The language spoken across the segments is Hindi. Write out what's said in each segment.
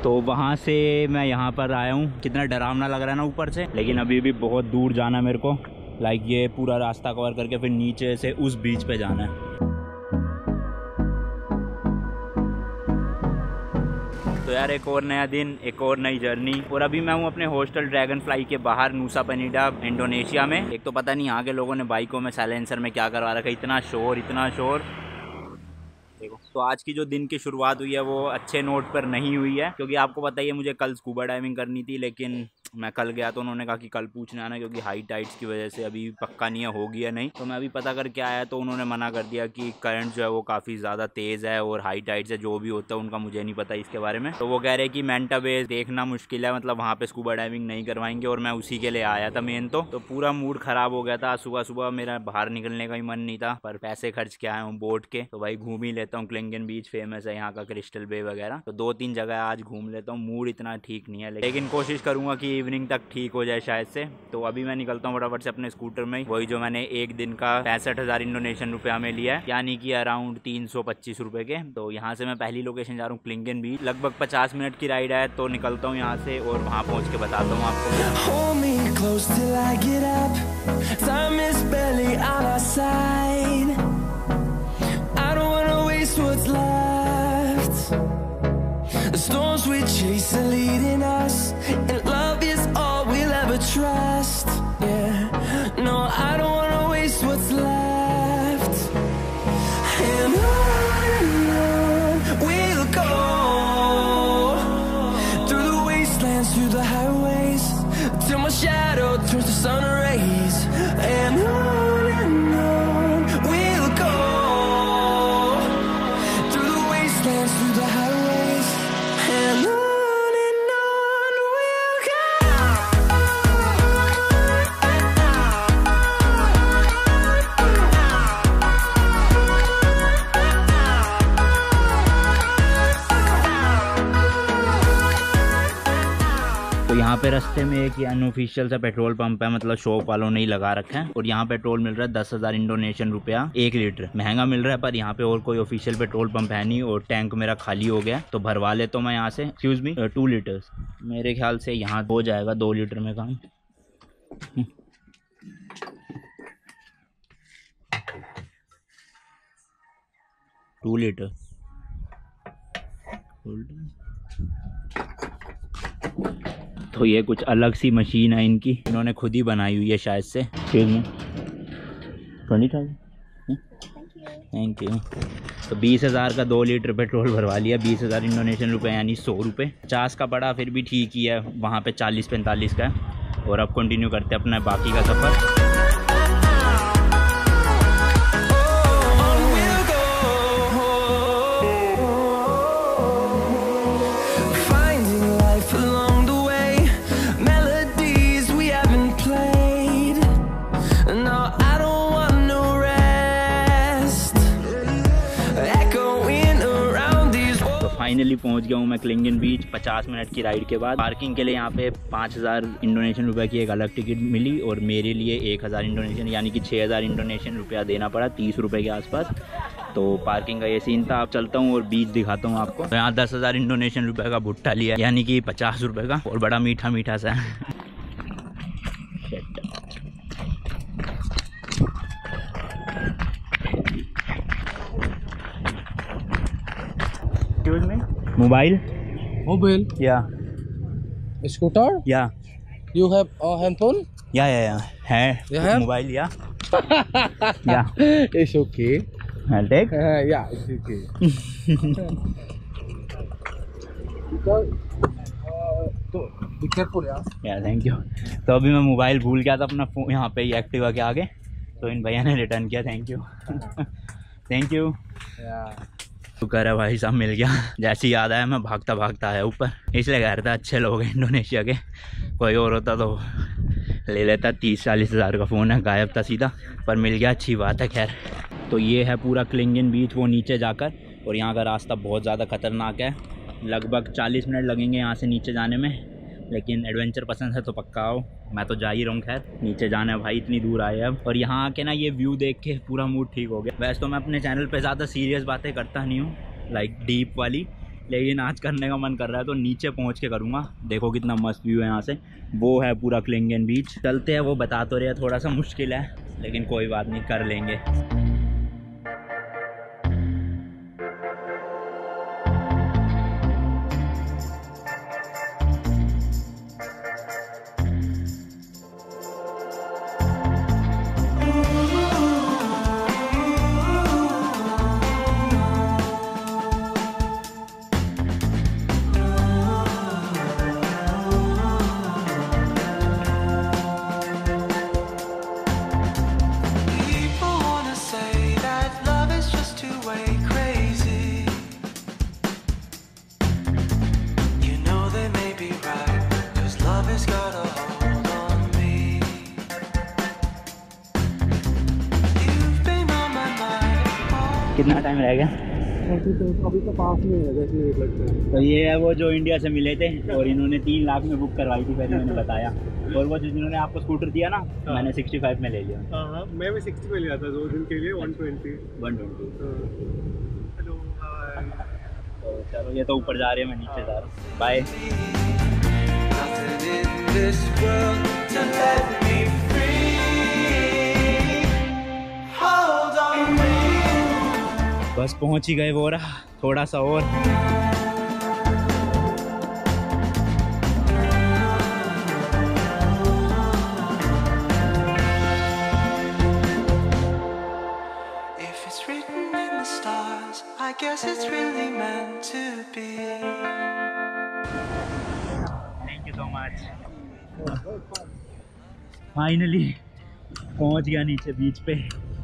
तो वहाँ से मैं यहाँ पर आया हूँ। कितना डरावना लग रहा है ना ऊपर से, लेकिन अभी भी बहुत दूर जाना है मेरे को। लाइक ये पूरा रास्ता कवर करके फिर नीचे से उस बीच पे जाना है। तो यार एक और नया दिन, एक और नई जर्नी। और अभी मैं हूँ अपने हॉस्टल ड्रैगन फ्लाई के बाहर, नुसा पेनिडा, इंडोनेशिया में। एक तो पता नहीं यहाँ के लोगों ने बाइकों में साइलेंसर में क्या करवा रखा है, इतना शोर इतना शोर। देखो, तो आज की जो दिन की शुरुआत हुई है वो अच्छे नोट पर नहीं हुई है, क्योंकि आपको पता ही है मुझे कल स्कूबा डाइविंग करनी थी, लेकिन मैं कल गया तो उन्होंने कहा कि कल पूछने आना, क्योंकि हाई टाइड्स की वजह से अभी पक्का नहीं है होगी या नहीं। तो मैं अभी पता करके आया तो उन्होंने मना कर दिया कि करंट जो है वो काफ़ी ज़्यादा तेज़ है और हाई टाइड्स है, जो भी होता है उनका मुझे नहीं पता इसके बारे में। तो वो कह रहे कि मेंटा बेस देखना मुश्किल है, मतलब वहाँ पे स्कूबा डाइविंग नहीं करवाएंगे, और मैं उसी के लिए आया था मेन। तो पूरा मूड ख़राब हो गया था। सुबह सुबह मेरा बाहर निकलने का ही मन नहीं था, पर पैसे खर्च के आया हूँ बोट के, तो भाई घूम ही लेता हूँ। क्लिंगन बीच फेमस है यहाँ का, क्रिस्टल बे वगैरह, तो 2-3 जगह आज घूम लेता हूँ। मूड इतना ठीक नहीं है, लेकिन कोशिश करूँगा कि इवनिंग तक ठीक हो जाए शायद से। तो अभी मैं निकलता हूँ फटाफट से अपने स्कूटर में, वही जो मैंने एक दिन का 65,000 इंडोनेशियन रुपया में लिया है, यानी कि अराउंड 325 रुपए के। तो यहाँ से मैं पहली लोकेशन जा रहा हूँ क्लिंगन बीच। लगभग 50 मिनट की राइड है, तो निकलता हूँ यहाँ से और वहाँ पहुँच के बताता हूँ Trust, yeah. No, I don't wanna waste what's left. And on we'll go, through the wastelands, through the highways, till my shadow turns to sun rays. And on we'll go, through the wastelands, through the highways, and on. यहाँ पे रास्ते में एक अनऑफिशियल सा पेट्रोल पंप है, मतलब शॉप वालों ने ही लगा रखा है, और यहाँ पेट्रोल मिल रहा है 10,000 इंडोनेशियन रुपया 1 लीटर। महंगा मिल रहा है, पर यहाँ पे और कोई ऑफिशियल पेट्रोल पंप है नहीं, और टैंक मेरा खाली हो गया, तो भरवा लेता हूँ मैं यहाँ से। Excuse me, 2 litres. मेरे ख्याल से यहाँ हो जाएगा 2 लीटर में काम। 2 लीटर। तो ये कुछ अलग सी मशीन है इनकी, इन्होंने खुद ही बनाई हुई है शायद से। Thank you. तो 20,000 का 2 लीटर पेट्रोल भरवा लिया, 20,000 इंडोनेशियन रुपये यानी 100 रुपये। 50 का पड़ा, फिर भी ठीक ही है, वहाँ पे 40-45 का है। और अब कंटिन्यू करते हैं अपना बाकी का सफ़र। फाइनली पहुंच गया हूँ मैं क्लिंगन बीच 50 मिनट की राइड के बाद। पार्किंग के लिए यहाँ पे 5,000 इंडोनेशियन रुपये की एक अलग टिकट मिली, और मेरे लिए 1,000 इंडोनेशियन यानी कि 6,000 इंडोनेशियन रुपया देना पड़ा, 30 रुपये के आसपास। तो पार्किंग का ये सीन था। आप चलता हूँ और बीच दिखाता हूँ आपको। तो यहाँ 10,000 इंडोनेशियन रुपये का भुट्टा लिया, यानी कि 50 रुपये का, और बड़ा मीठा मीठा सा है। Mobile? Yeah. Scooter? Yeah. You have a handphone? Yeah. है. You have? Mobile, yeah. Yeah. It's okay. I'll take? Yeah, it's okay. Be careful, yeah. Yeah, thank you. तो अभी मैं मोबाइल भूल गया था अपना फोन यहाँ पे ही एक्टिवा के आगे, तो इन भैया ने रिटर्न किया। Thank you. Thank you. शुक्र है भाई साहब मिल गया। जैसी याद आया मैं भागता भागता आया ऊपर, इसलिए कह रहा था अच्छे लोग हैं इंडोनेशिया के। कोई और होता तो ले लेता, 30-40 हज़ार का फ़ोन है, गायब था सीधा, पर मिल गया, अच्छी बात है। खैर, तो ये है पूरा क्लिंगन बीच, वो नीचे जाकर, और यहाँ का रास्ता बहुत ज़्यादा ख़तरनाक है। लगभग 40 मिनट लगेंगे यहाँ से नीचे जाने में, लेकिन एडवेंचर पसंद है तो पक्का आओ। मैं तो जा ही रहा हूँ। खैर, नीचे जाना है भाई, इतनी दूर आए अब, और यहाँ आके ना ये व्यू देख के पूरा मूड ठीक हो गया। वैसे तो मैं अपने चैनल पे ज़्यादा सीरियस बातें करता नहीं हूँ, लाइक डीप वाली, लेकिन आज करने का मन कर रहा है तो नीचे पहुंच के करूँगा। देखो कितना मस्त व्यू है यहाँ से, वो है पूरा क्लिंगन बीच। चलते हैं, वो बता तो रहे थोड़ा सा मुश्किल है लेकिन कोई बात नहीं, कर लेंगे। कितना टाइम रह गया? अभी तो पास में है जैसे लगता है। तो ये है वो जो इंडिया से मिले थे और इन्होंने 3 लाख में बुक करवाई थी, पहले मैंने बताया। और वो जिन्होंने आपको स्कूटर दिया ना, मैंने 65 में ले लिया। हाँ, मैं भी 60 में लिया था 2 दिन के लिए 120। हेलो तो चलो, ये तो ऊपर जा रहे हैं, मैं नीचे जा रहा हूँ। बाय। बस पहुंच ही गए, वो रहा थोड़ा सा और। Thank you so much. Finally पहुंच गया नीचे बीच पे।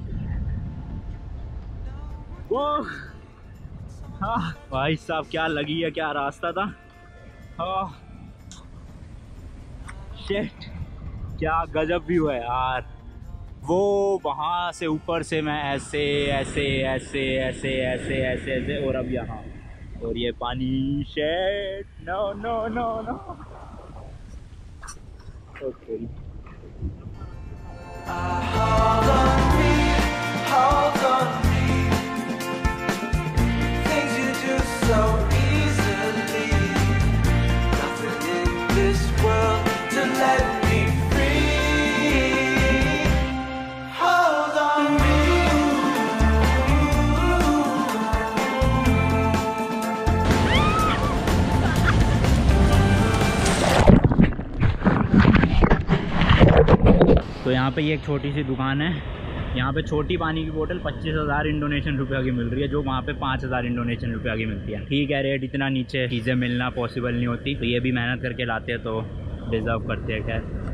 वो हाँ भाई साहब, क्या लगी है, क्या रास्ता था। हाँ शिट, क्या गजब व्यू है यार। वो वहाँ से ऊपर से मैं ऐसे ऐसे ऐसे ऐसे ऐसे ऐसे ऐसे और अब यहाँ, और ये पानी। Shit, no no no no. Okay तो यहाँ पे ये एक छोटी सी दुकान है। यहाँ पे छोटी पानी की बोतल 25,000 इंडोनेशियन रुपये की मिल रही है, जो वहाँ पे 5,000 इंडोनेशियन रुपये की मिलती है। ठीक है, रेट इतना नीचे चीज़ें मिलना पॉसिबल नहीं होती, तो ये भी मेहनत करके लाते हैं तो डिज़र्व करते हैं। खैर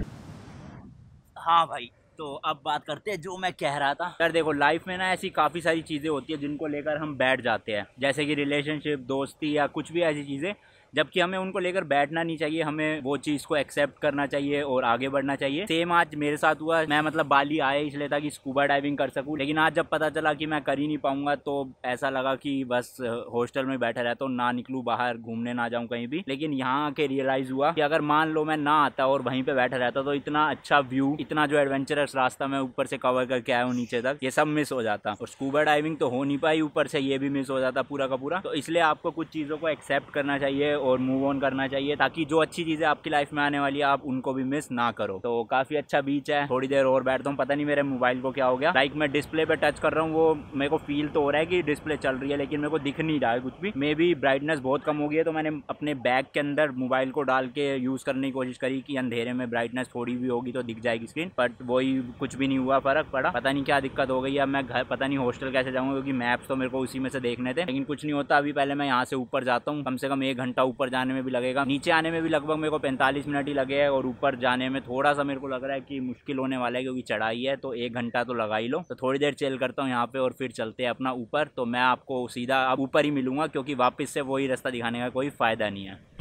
हाँ भाई, तो अब बात करते हैं जो मैं कह रहा था। यार देखो, लाइफ में ना ऐसी काफ़ी सारी चीज़ें होती है जिनको लेकर हम बैठ जाते हैं, जैसे कि रिलेशनशिप, दोस्ती या कुछ भी ऐसी चीज़ें, जबकि हमें उनको लेकर बैठना नहीं चाहिए। हमें वो चीज़ को एक्सेप्ट करना चाहिए और आगे बढ़ना चाहिए। सेम आज मेरे साथ हुआ। मैं मतलब बाली आया इसलिए था कि स्कूबा डाइविंग कर सकूं, लेकिन आज जब पता चला कि मैं कर ही नहीं पाऊंगा तो ऐसा लगा कि बस हॉस्टल में बैठा रहता हूँ, ना निकलूँ बाहर, घूमने ना जाऊँ कहीं भी। लेकिन यहाँ आके रियलाइज़ हुआ कि अगर मान लो मैं ना आता और वहीं पर बैठा रहता तो इतना अच्छा व्यू, इतना जो एडवेंचरस रास्ता मैं ऊपर से कवर करके आया हूँ नीचे तक, ये सब मिस हो जाता। और स्कूबा डाइविंग तो हो नहीं पाई, ऊपर से ये भी मिस हो जाता पूरा का पूरा। तो इसलिए आपको कुछ चीज़ों को एक्सेप्ट करना चाहिए और मूव ऑन करना चाहिए, ताकि जो अच्छी चीज़ें आपकी लाइफ में आने वाली है आप उनको भी मिस ना करो। तो काफ़ी अच्छा बीच है, थोड़ी देर और बैठता हूँ। पता नहीं मेरे मोबाइल को क्या हो गया, लाइक मैं डिस्प्ले पे टच कर रहा हूँ, वो मेरे को फील तो हो रहा है कि डिस्प्ले चल रही है, लेकिन मेरे को दिख नहीं रहा है कुछ भी। मे बी ब्राइटनेस बहुत कम हो गई है, तो मैंने अपने बैग के अंदर मोबाइल को डाल के यूज़ करने की कोशिश करी कि अंधेरे में ब्राइटनेस थोड़ी भी होगी तो दिख जाएगी स्क्रीन, बट वही कुछ भी नहीं हुआ, फ़र्क पड़ा। पता नहीं क्या दिक्कत हो गई है। अब मैं घर, पता नहीं हॉस्टल कैसे जाऊँगा, क्योंकि मैप्स तो मेरे को उसी में से देखने थे, लेकिन कुछ नहीं होता। अभी पहले मैं यहाँ से ऊपर जाता हूँ, कम से कम 1 घंटा ऊपर जाने में भी लगेगा, नीचे आने में भी लगभग मेरे को 45 मिनट ही लगे हैं, और ऊपर जाने में थोड़ा सा मेरे को लग रहा है कि मुश्किल होने वाला है, क्योंकि चढ़ाई है, तो 1 घंटा तो लगा ही लो। तो थोड़ी देर चिल करता हूँ यहाँ पे और फिर चलते हैं अपना ऊपर। तो मैं आपको सीधा अब ऊपर ही मिलूंगा, क्योंकि वापस से वही रास्ता दिखाने का कोई फ़ायदा नहीं है।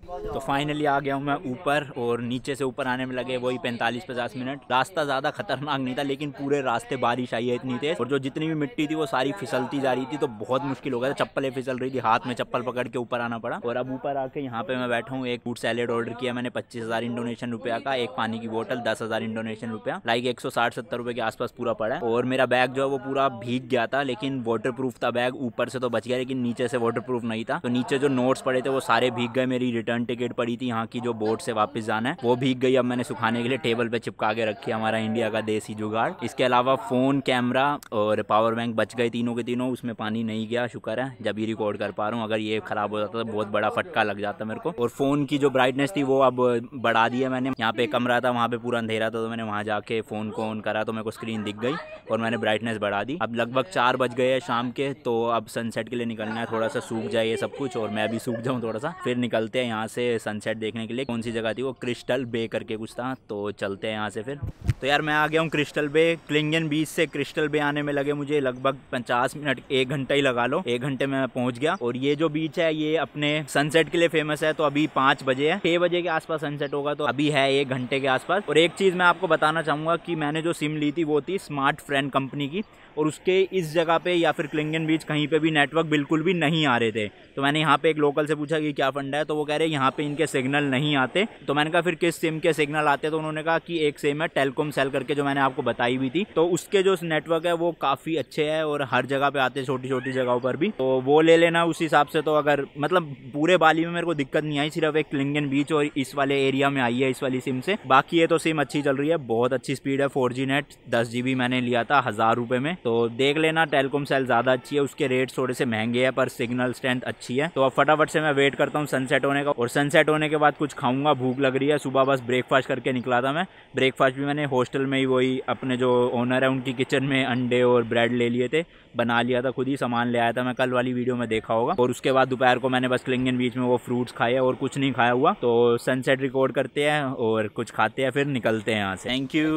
तो फाइनली आ गया हूँ मैं ऊपर, और नीचे से ऊपर आने में लगे वही 45-50 मिनट। रास्ता ज़्यादा खतरनाक नहीं था, लेकिन पूरे रास्ते बारिश आई है इतनी तेज, और जो जितनी भी मिट्टी थी वो सारी फिसलती जा रही थी, तो बहुत मुश्किल हो गया था। चप्पलें फिसल रही थी, हाथ में चप्पल पकड़ के ऊपर आना पड़ा। और अब ऊपर आके यहाँ पे मैं बैठा हूँ। एक फ्रूट सैलेड ऑर्डर किया मैंने 25,000 इंडोनेशियन रुपया का, एक पानी की बोतल 10,000 इंडोनेशियन रुपया, लाइक 160-70 रुपए के आसपास पूरा पड़ा है। और मेरा बैग जो है वो पूरा भीग गया था, लेकिन वाटर प्रूफ था बैग, ऊपर से तो बच गया, लेकिन नीचे से वाटर प्रूफ नहीं था। तो नीचे जो नोट्स पड़े थे वो सारे भीग गए। मेरी रिटर्न टिकट पड़ी थी यहाँ की, जो बोर्ड से वापस जाना है, वो भीग गई। अब मैंने सुखाने के लिए टेबल पे चिपका के रखी, हमारा इंडिया का देसी जुगाड़। इसके अलावा फोन, कैमरा और पावर बैंक बच गए तीनों के तीनों, उसमें पानी नहीं गया, शुक्र है, जब ही रिकॉर्ड कर पा रहा हूँ। अगर ये खराब हो जाता तो बहुत बड़ा फटका लग जाता मेरे को। और फोन की जो ब्राइटनेस थी वो अब बढ़ा दी है मैंने। यहाँ पे कमरा था, वहाँ पे पूरा अंधेरा था, तो मैंने वहाँ जाके फोन को ऑन करा तो मेरे को स्क्रीन दिख गई और मैंने ब्राइटनेस बढ़ा दी। अब लगभग 4 बज गए हैं शाम के, तो अब सनसेट के लिए निकलना है। थोड़ा सा सूख जाए ये सब कुछ और मैं भी सूख जाऊँ थोड़ा सा, फिर निकलते हैं यहाँ से सनसेट देखने के लिए। कौन सी जगह थी वो, क्रिस्टल बे करके कुछ था, तो चलते हैं यहाँ से फिर। तो यार मैं आ गया हूँ क्रिस्टल बे। क्लिंगन बीच से क्रिस्टल बे आने में लगे मुझे लगभग 50 मिनट, 1 घंटा ही लगा लो। 1 घंटे में मैं पहुंच गया। और ये जो बीच है ये अपने सनसेट के लिए फेमस है। तो अभी 5 बजे है, 6 बजे के आसपास सनसेट होगा, तो अभी है 1 घंटे के आसपास। और एक चीज मैं आपको बताना चाहूंगा कि मैंने जो सिम ली थी वो थी स्मार्ट फ्रेंड कंपनी की, और उसके इस जगह पे या फिर क्लिंगन बीच कहीं पे भी नेटवर्क बिल्कुल भी नहीं आ रहे थे। तो मैंने यहाँ पे एक लोकल से पूछा कि क्या फंडा है, तो वो कह रहे यहाँ पे इनके सिग्नल नहीं आते। तो मैंने कहा फिर किस सिम के सिग्नल आते, तो उन्होंने कहा कि एक सिम है टेलकॉम सेल करके, जो मैंने आपको बताई भी थी। तो उसके जो नेटवर्क है वो काफ़ी अच्छे है और हर जगह पे आते हैं, छोटी छोटी जगहों पर भी, तो वो ले लेना उस हिसाब से। तो अगर मतलब पूरे बाली में मेरे को दिक्कत नहीं आई, सिर्फ एक क्लिंगन बीच और इस वाले एरिया में आई है इस वाली सिम से। बाकी ये तो सिम अच्छी चल रही है, बहुत अच्छी स्पीड है, 4G नेट 10 GB मैंने लिया था 1000 रुपये में। तो देख लेना टेलकॉम सेल ज़्यादा अच्छी है, उसके रेट्स थोड़े से महंगे हैं पर सिग्नल स्ट्रेंथ अच्छी है। तो अब फटाफट से मैं वेट करता हूँ सनसेट होने का, और सनसेट होने के बाद कुछ खाऊंगा, भूख लग रही है। सुबह बस ब्रेकफास्ट करके निकला था मैं। ब्रेकफास्ट भी मैंने हॉस्टल में ही, वही अपने जो ओनर है उनकी किचन में अंडे और ब्रेड ले लिए थे, बना लिया था खुद ही, सामान ले आया था मैं, कल वाली वीडियो में देखा होगा। और उसके बाद दोपहर को मैंने बस क्लिंगन बीच में वो फ्रूट्स खाए और कुछ नहीं खाया हुआ। तो सनसेट रिकॉर्ड करते हैं और कुछ खाते हैं, फिर निकलते हैं यहाँ से। Thank you,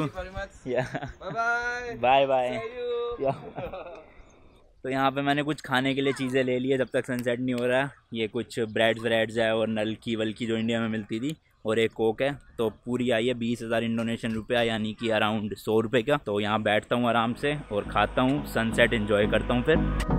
bye bye. तो यहाँ पे मैंने कुछ खाने के लिए चीज़ें ले ली है जब तक सनसेट नहीं हो रहा है। ये कुछ ब्रेड्स है और नलकी वलकी जो इंडिया में मिलती थी, और एक कोक है। तो पूरी आई है 20,000 इंडोनेशियन रुपया, यानी कि अराउंड 100 रुपये का। तो यहाँ बैठता हूँ आराम से और खाता हूँ, सनसेट एंजॉय करता हूँ फिर।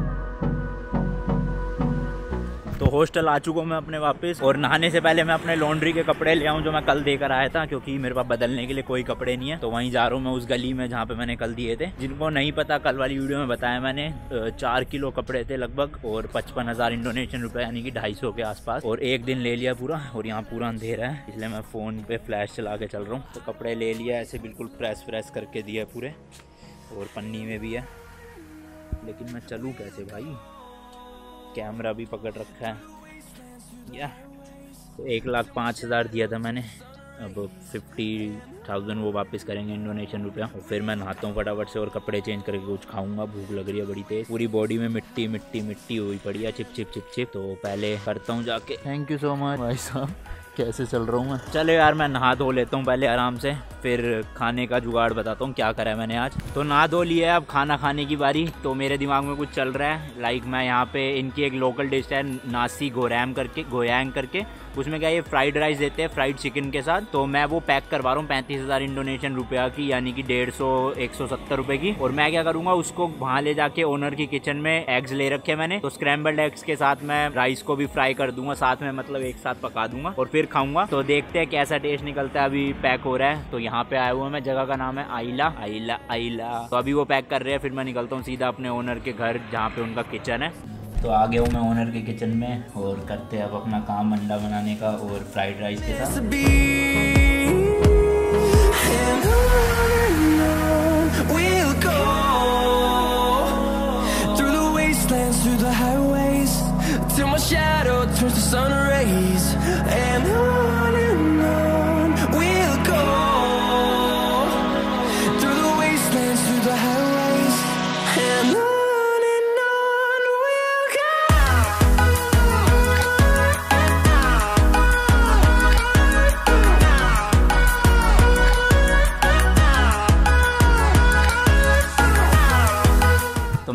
तो हॉस्टल आ चुका हूँ मैं अपने वापस, और नहाने से पहले मैं अपने लॉन्ड्री के कपड़े ले आऊँ जो मैं कल देकर आया था, क्योंकि मेरे पास बदलने के लिए कोई कपड़े नहीं है। तो वहीं जा रहा हूँ मैं उस गली में जहाँ पे मैंने कल दिए थे। जिनको नहीं पता, कल वाली वीडियो में बताया मैंने, 4 किलो कपड़े थे लगभग, और 55,000 इंडोनेशियन रुपये, यानी कि 250 के आसपास। और एक दिन ले लिया पूरा, और यहाँ पूरा अंधेरा है इसलिए मैं फ़ोन पे फ्लैश चला के चल रहा हूँ। तो कपड़े ले लिया, ऐसे बिल्कुल प्रेस करके दिया पूरे, और पन्नी में भी है। लेकिन मैं चलूँ कैसे भाई, कैमरा भी पकड़ रखा है। तो 1,05,000 दिया था मैंने, अब 50,000 वो वापस करेंगे इंडोनेशियन रुपया। और फिर मैं नहाता हूँ फटाफट से और कपड़े चेंज करके कुछ खाऊंगा, भूख लग रही है बड़ी तेज, पूरी बॉडी में मिट्टी हुई पड़ी है, चिप। तो पहले करता हूँ जाके। थैंक यू सो मच भाई साहब। कैसे चल रहा हूँ मैं। चलो यार मैं नहा धो लेता हूँ पहले आराम से, फिर खाने का जुगाड़ बताता हूँ क्या करा है मैंने आज। तो नहा धो लिया है, अब खाना खाने की बारी। तो मेरे दिमाग में कुछ चल रहा है, लाइक मैं यहाँ पे इनकी एक लोकल डिश है नासी गोयांग करके, उसमें क्या ये फ्राइड राइस देते हैं फ्राइड चिकन के साथ। तो मैं वो पैक करवा रहा हूँ 35,000 इंडोनेशियन रुपया की, यानी कि 150-170 रुपये की। और मैं क्या करूँगा, उसको वहाँ ले जाके ओनर की किचन में एग्स ले रखे मैंने, तो स्क्रैम्बल्ड एग्स के साथ मैं राइस को भी फ्राई कर दूंगा साथ में, मतलब एक साथ पका दूंगा और फिर खाऊंगा। तो देखते हैं कैसा टेस्ट निकलता है। अभी पैक हो रहा है, तो यहाँ पे आया हुआ मैं, जगह का नाम है आइला। तो अभी वो पैक कर रहे हैं, फिर मैं निकलता हूँ सीधा अपने ओनर के घर जहाँ पे उनका किचन है। तो आ गया हूँ मैं ओनर के किचन में, और करते हैं अब अपना काम अंडा बनाने का और फ्राइड राइस के साथ।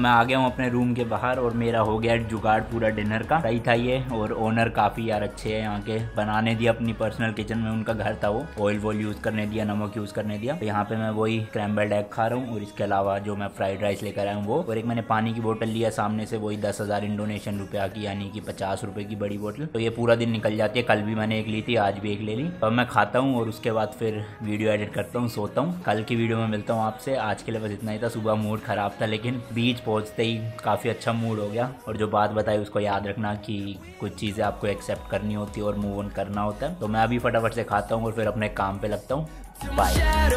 मैं आ गया हूँ अपने रूम के बाहर और मेरा हो गया जुगाड़ पूरा डिनर का। सही था ये, और ओनर काफ़ी यार अच्छे हैं यहाँ के, बनाने दिया अपनी पर्सनल किचन में, उनका घर था वो, ऑयल वॉल यूज़ करने दिया, नमक यूज़ करने दिया। तो यहाँ पे मैं वही क्रैम्बल्ड एग खा रहा हूँ, और इसके अलावा जो मैं फ्राइड राइस लेकर आया हूँ वो, और एक मैंने पानी की बोतल लिया सामने से, वही 10,000 इंडोनेशियन रुपया की, यानी कि 50 रुपये की बड़ी बोतल। तो ये पूरा दिन निकल जाती है, कल भी मैंने एक ली थी, आज भी एक ले ली। तो अब मैं खाता हूँ और उसके बाद फिर वीडियो एडिट करता हूँ, सोता हूँ। कल की वीडियो में मिलता हूँ आपसे। आज के लिए बस इतना ही था। सुबह मूड ख़राब था, लेकिन बीच पहुँचते ही काफ़ी अच्छा मूड हो गया। और जो बात बताई उसको याद रखना कि कुछ चीज़ें आपको एक्सेप्ट करनी होती है और मूव ऑन करना होता है। तो मैं अभी फटाफट से खाता हूँ और फिर अपने काम पे लगता हूँ। बाय।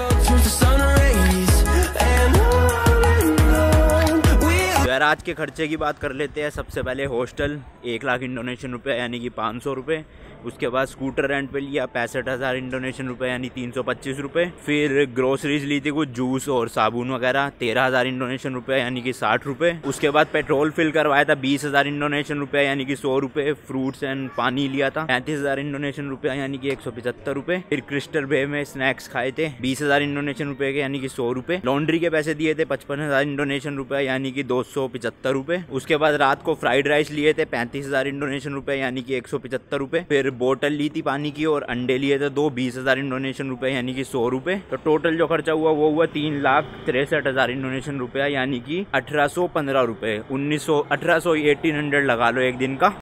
यार आज के खर्चे की बात कर लेते हैं। सबसे पहले हॉस्टल 1 लाख इंडोनेशियन रुपये, यानी कि 500 रुपये। उसके बाद स्कूटर रेंट पे लिया 65,000 इंडोनेशियन रुपये, यानी 325 रुपये। फिर ग्रोसरीज ली थी कुछ जूस और साबुन वगैरह, 13,000 इंडोनेशियन रुपये, यानी कि 60 रुपये। उसके बाद पेट्रोल फिल करवाया था 20,000 इंडोनेशियन रुपये, यानी कि 100 रुपये। फ्रूट्स एंड पानी लिया था 35,000 इंडोनेशियन रुपये, यानी कि 175 रुपये। फिर क्रिस्टल बे में स्नैक्स खाए थे 20,000 इंडोनेशियन रुपये के, यानी कि 100 रुपये। लॉन्ड्री के पैसे दिए थे 55,000 इंडोनेशियन रुपये, यानी कि 275 रुपये। उसके बाद रात को फ्राइड राइस लिए थे 35,000 इंडोनेशियन रुपये, यानी कि 175 रुपये। फिर बोतल ली थी पानी की और अंडे लिए थे 2, 20,000 इंडोनेशियन रुपये, यानी कि 100 रुपये। तो टोटल जो खर्चा हुआ वो हुआ 3,63,000 इंडोनेशियन रुपये, यानी कि 1,815 रुपये। 1800 1800 1800 लगा लो एक दिन का।